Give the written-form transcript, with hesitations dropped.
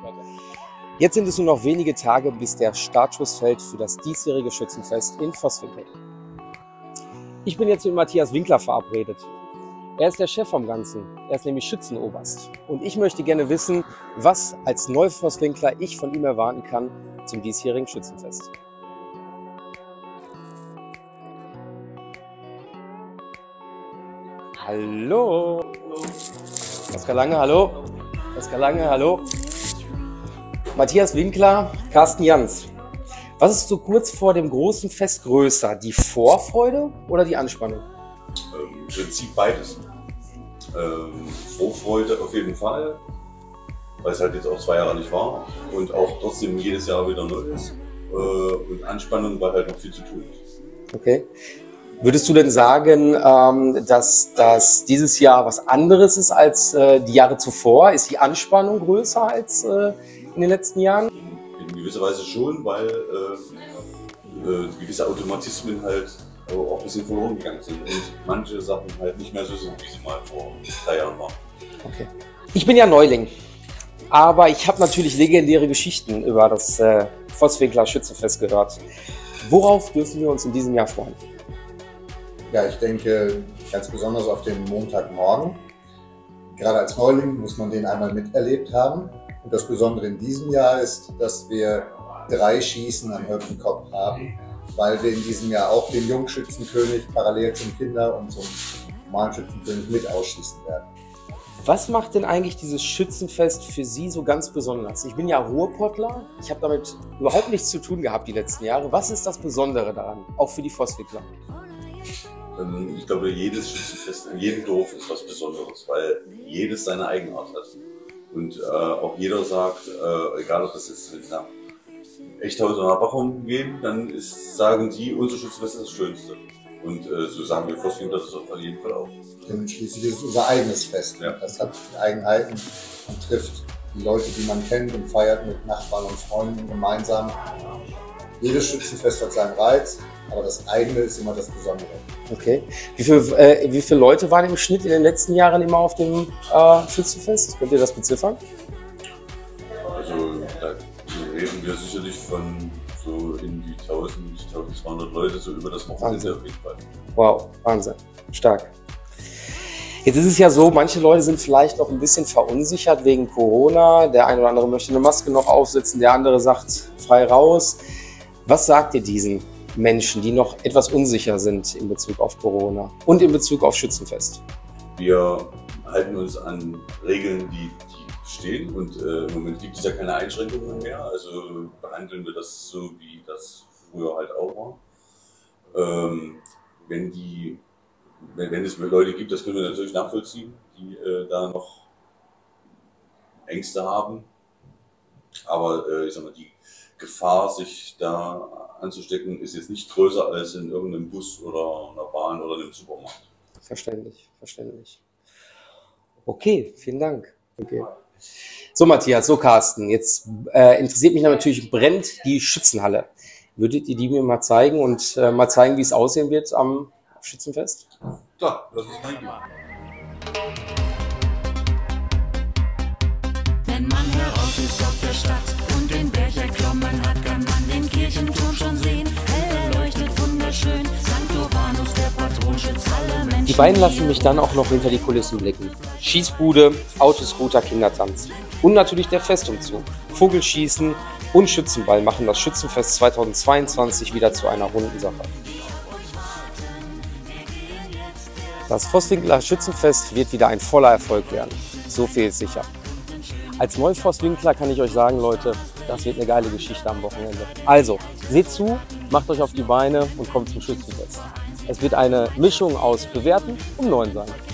Jetzt sind es nur noch wenige Tage, bis der Startschuss fällt für das diesjährige Schützenfest in Vosswinkel. Ich bin jetzt mit Matthias Winkler verabredet. Er ist der Chef vom Ganzen. Er ist nämlich Schützenoberst. Und ich möchte gerne wissen, was als Neu-Vosswinkler ich von ihm erwarten kann zum diesjährigen Schützenfest. Hallo. Oskar Lange, hallo. Oskar Lange, hallo. Matthias Winkler, Carsten Jans. Was ist so kurz vor dem großen Fest größer? Die Vorfreude oder die Anspannung? Im Prinzip beides. Vorfreude auf jeden Fall, weil es halt jetzt auch 2 Jahre nicht war und auch trotzdem jedes Jahr wieder neu ist. Und Anspannung, weil halt noch viel zu tun ist. Okay. Würdest du denn sagen, dass das dieses Jahr was anderes ist als die Jahre zuvor? Ist die Anspannung größer als in den letzten Jahren? In gewisser Weise schon, weil gewisse Automatismen halt auch ein bisschen verloren gegangen sind und manche Sachen halt nicht mehr so sind, wie sie mal vor 3 Jahren waren. Okay. Ich bin ja Neuling, aber ich habe natürlich legendäre Geschichten über das Vosswinkler Schützenfest gehört. Worauf dürfen wir uns in diesem Jahr freuen? Ja, ich denke ganz besonders auf den Montagmorgen. Gerade als Neuling muss man den einmal miterlebt haben. Und das Besondere in diesem Jahr ist, dass wir 3 Schießen am Höpfenkopf haben, weil wir in diesem Jahr auch den Jungschützenkönig parallel zum Kinder- und zum normalen Schützenkönig mit ausschießen werden. Was macht denn eigentlich dieses Schützenfest für Sie so ganz besonders? Ich bin ja Ruhrpottler, ich habe damit überhaupt nichts zu tun gehabt die letzten Jahre. Was ist das Besondere daran, auch für die Vosswinkler? Ich glaube, jedes Schützenfest in jedem Dorf ist was Besonderes, weil jedes seine Eigenart hat. Und auch jeder sagt, egal ob das jetzt nach Echthaus oder nach Bachum gehen, dann sagen die, unser Schützenfest ist das Schönste. Und so sagen wir Vosswinkler das auf jeden Fall auch. Denn schließlich ist es unser eigenes Fest. Ja. Das hat Eigenheiten und trifft die Leute, die man kennt und feiert mit Nachbarn und Freunden gemeinsam. Jedes Schützenfest hat seinen Reiz, aber das eigene ist immer das Besondere. Okay. Wie viele Leute waren im Schnitt in den letzten Jahren immer auf dem Schützenfest? Könnt ihr das beziffern? Also da reden wir sicherlich von so in die 1000, 1200 Leute, so über das Wochenende auf jeden Fall. Wow, Wahnsinn. Stark. Jetzt ist es ja so, manche Leute sind vielleicht noch ein bisschen verunsichert wegen Corona. Der eine oder andere möchte eine Maske noch aufsetzen, der andere sagt frei raus. Was sagt ihr diesen Menschen, die noch etwas unsicher sind in Bezug auf Corona und in Bezug auf Schützenfest? Wir halten uns an Regeln, die stehen und im Moment gibt es ja keine Einschränkungen mehr, also behandeln wir das so, wie das früher halt auch war. Wenn es Leute gibt, das können wir natürlich nachvollziehen, die da noch Ängste haben, aber ich sag mal, die Gefahr, sich da anzustecken, ist jetzt nicht größer als in irgendeinem Bus oder einer Bahn oder einem Supermarkt. Verständlich, verständlich. Okay, vielen Dank. Okay. So Matthias, so Carsten, jetzt interessiert mich natürlich brennend die Schützenhalle. Würdet ihr die mir mal zeigen und mal zeigen, wie es aussehen wird am Schützenfest? Klar, lass uns reingehen. Wenn man heraus ist auf der Stadt und den Berg erklommen hat, kann man den Kirchenturm schon sehen. Hell erleuchtet, wunderschön, St. Urbanus, der Patronschütz aller Menschen. Die beiden lassen mich dann auch noch hinter die Kulissen blicken. Schießbude, Autoscooter, Kindertanz. Und natürlich der Festumzug. Vogelschießen und Schützenball machen das Schützenfest 2022 wieder zu einer runden Sache. Das Vosswinkler Schützenfest wird wieder ein voller Erfolg werden. So viel ist sicher. Als Neu-Vosswinkler kann ich euch sagen, Leute, das wird eine geile Geschichte am Wochenende. Also, seht zu, macht euch auf die Beine und kommt zum Schützenfest. Es wird eine Mischung aus Bewährten und Neuen sein.